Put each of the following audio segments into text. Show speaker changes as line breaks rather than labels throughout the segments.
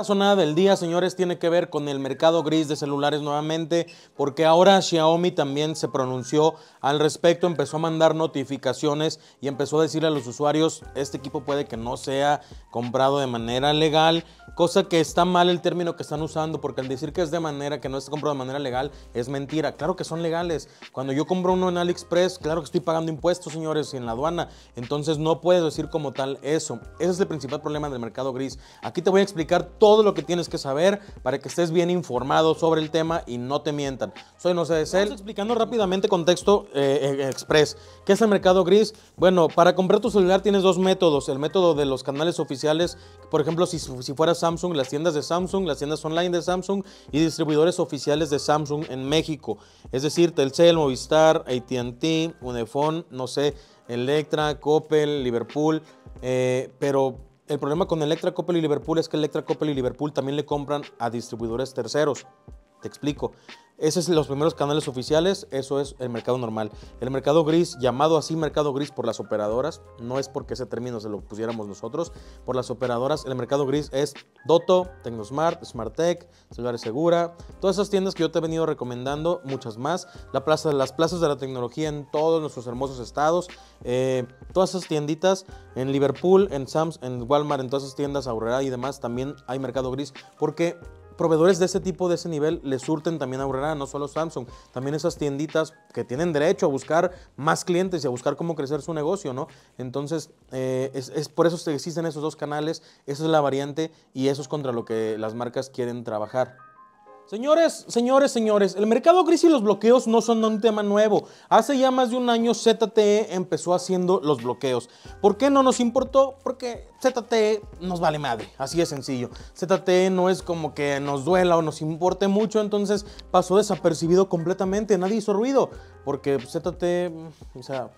La sonada del día, señores, tiene que ver con el mercado gris de celulares nuevamente, porque ahora Xiaomi también se pronunció al respecto, empezó a mandar notificaciones y empezó a decirle a los usuarios, este equipo puede que no sea comprado de manera legal, cosa que está mal el término que están usando, porque al decir que es de manera, que no está comprado de manera legal, es mentira. Claro que son legales. Cuando yo compro uno en AliExpress, claro que estoy pagando impuestos, señores, en la aduana, entonces no puedes decir como tal eso. Ese es el principal problema del mercado gris. Aquí te voy a explicar todo lo que tienes que saber para que estés bien informado sobre el tema y no te mientan. Soy No Sé de Cel. Vamos explicando rápidamente contexto express. ¿Qué es el mercado gris? Bueno, para comprar tu celular tienes dos métodos. El método de los canales oficiales, por ejemplo, si fuera Samsung, las tiendas de Samsung, las tiendas online de Samsung y distribuidores oficiales de Samsung en México. Es decir, Telcel, Movistar, AT&T, Unifón, no sé, Electra, Coppel, Liverpool, pero el problema con Electra, Coppel y Liverpool es que Electra, Coppel y Liverpool también le compran a distribuidores terceros. Te explico. Esos son los primeros canales oficiales, eso es el mercado normal. El mercado gris, llamado así mercado gris por las operadoras, no es porque ese término se lo pusiéramos nosotros, por las operadoras, el mercado gris es Doto, Tecnosmart, Smartec, Celulares Segura, todas esas tiendas que yo te he venido recomendando, muchas más, las plazas de la tecnología en todos nuestros hermosos estados, todas esas tienditas, en Liverpool, en Sams, en Walmart, en todas esas tiendas, Aurrera y demás, también hay mercado gris, porque proveedores de ese tipo, de ese nivel, le surten también a Aurrera, no solo Samsung, también esas tienditas que tienen derecho a buscar más clientes y a buscar cómo crecer su negocio, ¿no? Entonces, es por eso existen esos dos canales, esa es la variante y eso es contra lo que las marcas quieren trabajar. Señores, el mercado gris y los bloqueos no son un tema nuevo. Hace ya más de un año ZTE empezó haciendo los bloqueos. ¿Por qué no nos importó? Porque ZTE nos vale madre, así de sencillo. ZTE no es como que nos duela o nos importe mucho, entonces pasó desapercibido completamente, nadie hizo ruido, porque ZTE, o sea...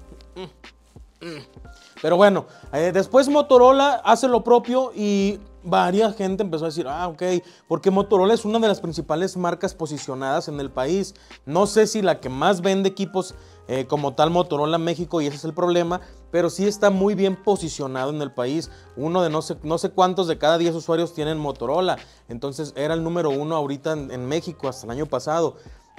Pero bueno, después Motorola hace lo propio y varias gente empezó a decir, ok, porque Motorola es una de las principales marcas posicionadas en el país. No sé si la que más vende equipos como tal Motorola México, y ese es el problema, pero sí está muy bien posicionado en el país. Uno de no sé cuántos de cada 10 usuarios tienen Motorola. Entonces era el número uno ahorita en México hasta el año pasado.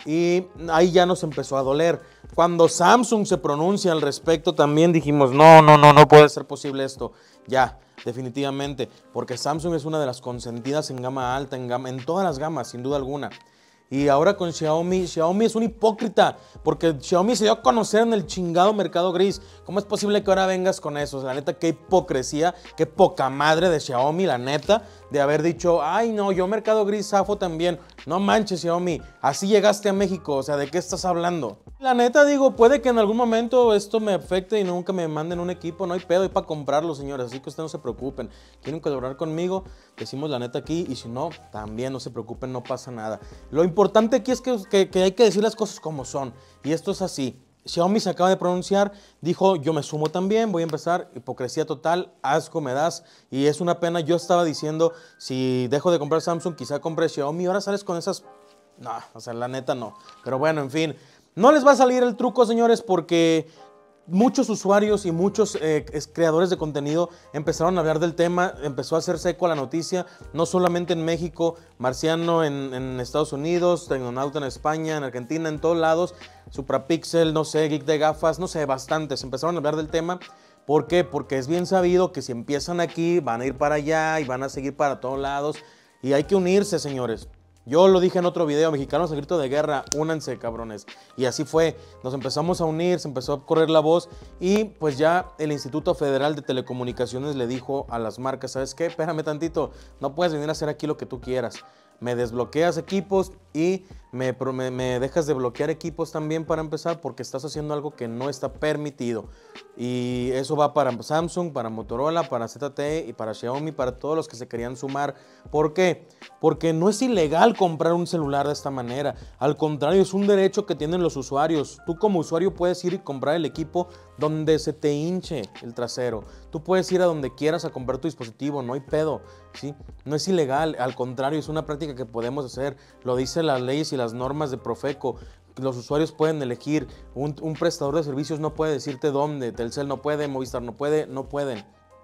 Y ahí ya nos empezó a doler. Cuando Samsung se pronuncia al respecto también dijimos, no puede ser posible esto. Ya, definitivamente, porque Samsung es una de las consentidas en gama alta, en todas las gamas, sin duda alguna. Y ahora con Xiaomi es un hipócrita, porque Xiaomi se dio a conocer en el chingado mercado gris. ¿Cómo es posible que ahora vengas con eso? O sea, la neta, qué hipocresía, qué poca madre de Xiaomi, la neta, de haber dicho, ay no, yo mercado gris zafo también. No manches, Xiaomi, así llegaste a México, o sea, ¿de qué estás hablando? La neta, digo, puede que en algún momento esto me afecte y nunca me manden un equipo, no hay pedo, hay para comprarlo, señores, así que ustedes no se preocupen. Quieren colaborar conmigo, decimos la neta aquí, y si no, también no se preocupen, no pasa nada. Lo importante aquí es que hay que decir las cosas como son, y esto es así. Xiaomi se acaba de pronunciar, dijo, yo me sumo también, voy a empezar, hipocresía total, asco me das, y es una pena. Yo estaba diciendo, si dejo de comprar Samsung, quizá compre Xiaomi, ahora sales con esas, no, o sea, la neta no. Pero bueno, en fin, no les va a salir el truco, señores, porque muchos usuarios y muchos creadores de contenido empezaron a hablar del tema, empezó a hacerse eco a la noticia, no solamente en México, Marciano en Estados Unidos, Tecnonauta en España, en Argentina, en todos lados, Suprapixel, no sé, Geek de Gafas, no sé, bastantes, empezaron a hablar del tema. ¿Por qué? Porque es bien sabido que si empiezan aquí, van a ir para allá y van a seguir para todos lados, y hay que unirse, señores. Yo lo dije en otro video, mexicanos al grito de guerra, únanse, cabrones. Y así fue, nos empezamos a unir, se empezó a correr la voz y pues ya el Instituto Federal de Telecomunicaciones le dijo a las marcas, ¿sabes qué? Espérame tantito, no puedes venir a hacer aquí lo que tú quieras. Me desbloqueas equipos y me dejas de bloquear equipos también para empezar, porque estás haciendo algo que no está permitido. Y eso va para Samsung, para Motorola, para ZTE y para Xiaomi, para todos los que se querían sumar. ¿Por qué? Porque no es ilegal comprar un celular de esta manera. Al contrario, es un derecho que tienen los usuarios. Tú como usuario puedes ir y comprar el equipo donde se te hinche el trasero. Tú puedes ir a donde quieras a comprar tu dispositivo, no hay pedo, ¿sí? No es ilegal, al contrario, es una práctica que podemos hacer. Lo dice las leyes y las normas de Profeco. Los usuarios pueden elegir, un prestador de servicios no puede decirte dónde, Telcel no puede, Movistar no puede, no pueden.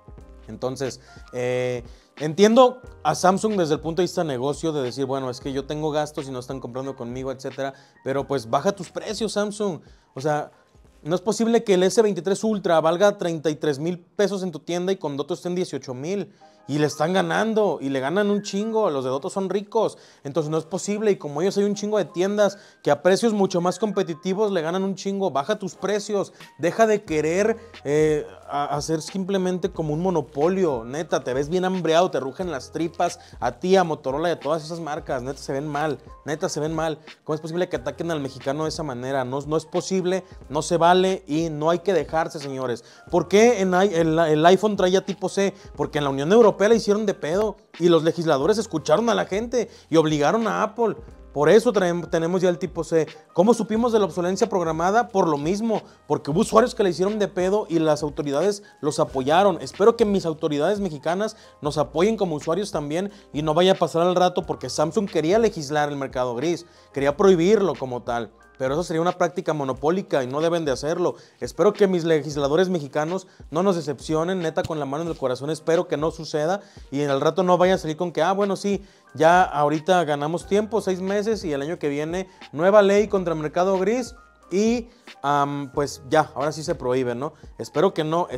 Entonces, entiendo a Samsung desde el punto de vista de negocio, de decir, bueno, es que yo tengo gastos y no están comprando conmigo, etcétera, pero pues baja tus precios, Samsung. O sea, no es posible que el S23 Ultra valga 33,000 pesos en tu tienda y con Doto esté en 18,000. Y le están ganando, y le ganan un chingo, los de Doto son ricos, entonces no es posible, y como ellos hay un chingo de tiendas que a precios mucho más competitivos le ganan un chingo, baja tus precios, deja de querer hacer simplemente como un monopolio, neta, te ves bien hambreado, te rugen las tripas, a ti, a Motorola y a todas esas marcas, neta se ven mal, ¿cómo es posible que ataquen al mexicano de esa manera? No es posible, no se vale y no hay que dejarse, señores. ¿Por qué el iPhone traía tipo C? Porque en la Unión Europea la hicieron de pedo y los legisladores escucharon a la gente y obligaron a Apple. Por eso tenemos ya el tipo C. ¿Cómo supimos de la obsolencia programada? Por lo mismo, porque hubo usuarios que la hicieron de pedo y las autoridades los apoyaron. Espero que mis autoridades mexicanas nos apoyen como usuarios también y no vaya a pasar al rato porque Samsung quería legislar el mercado gris, quería prohibirlo como tal. Pero eso sería una práctica monopólica y no deben de hacerlo. Espero que mis legisladores mexicanos no nos decepcionen, neta, con la mano en el corazón. Espero que no suceda y en el rato no vayan a salir con que, bueno, sí, ya ahorita ganamos tiempo, 6 meses y el año que viene nueva ley contra el mercado gris y pues ya, ahora sí se prohíbe, ¿no? Espero que no.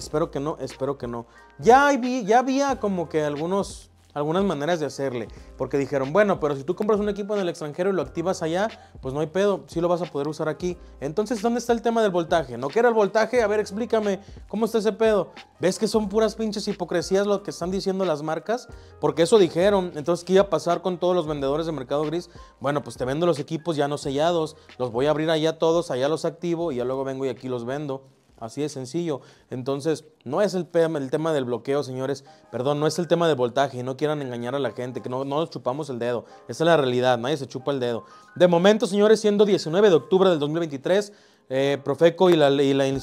Ya había como que algunas maneras de hacerle, porque dijeron, bueno, pero si tú compras un equipo en el extranjero y lo activas allá, pues no hay pedo, sí lo vas a poder usar aquí. Entonces, ¿dónde está el tema del voltaje? ¿No quiere el voltaje? A ver, explícame, ¿cómo está ese pedo? ¿Ves que son puras pinches hipocresías lo que están diciendo las marcas? Porque eso dijeron. Entonces, ¿qué iba a pasar con todos los vendedores de Mercado Gris? Bueno, pues te vendo los equipos ya no sellados, los voy a abrir allá todos, allá los activo y ya luego vengo y aquí los vendo. Así de sencillo. Entonces, no es el tema del bloqueo, señores. Perdón, no es el tema del voltaje. No quieran engañar a la gente, que no nos chupamos el dedo. Esa es la realidad, nadie se chupa el dedo. De momento, señores, siendo 19 de octubre del 2023, Profeco y el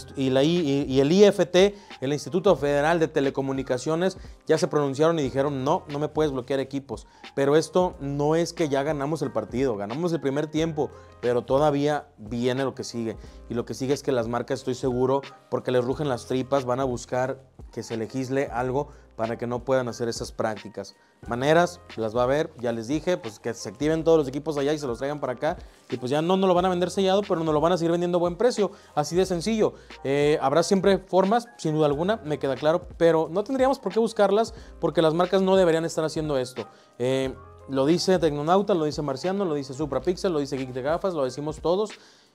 IFT, el Instituto Federal de Telecomunicaciones, ya se pronunciaron y dijeron, no me puedes bloquear equipos. Pero esto no es que ya ganamos el partido, ganamos el primer tiempo, pero todavía viene lo que sigue. Y lo que sigue es que las marcas, estoy seguro, porque les rugen las tripas, van a buscar que se legisle algo para que no puedan hacer esas prácticas. Maneras, las va a haber, ya les dije, pues que se activen todos los equipos allá y se los traigan para acá. Y pues ya no nos lo van a vender sellado, pero nos lo van a seguir vendiendo a buen precio. Así de sencillo. Habrá siempre formas, sin duda alguna, me queda claro, pero no tendríamos por qué buscarlas porque las marcas no deberían estar haciendo esto. Lo dice Tecnonauta, lo dice Marciano, lo dice Suprapixel, lo dice Geek de Gafas, lo decimos todos.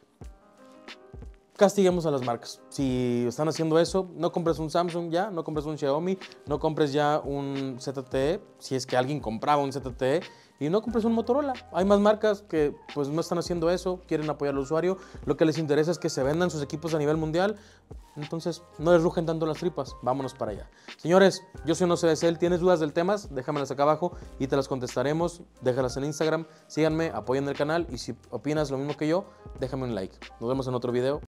Castiguemos a las marcas. Si están haciendo eso, no compres un Samsung ya, no compres un Xiaomi, no compres ya un ZTE, si es que alguien compraba un ZTE, y no compres un Motorola. Hay más marcas que pues no están haciendo eso, quieren apoyar al usuario, lo que les interesa es que se vendan sus equipos a nivel mundial, entonces no les rugen tanto las tripas, vámonos para allá. Señores, yo soy NoCDCL, ¿tienes dudas del tema? Déjamelas acá abajo y te las contestaremos, déjalas en Instagram, síganme, apoyen el canal y si opinas lo mismo que yo, déjame un like. Nos vemos en otro video.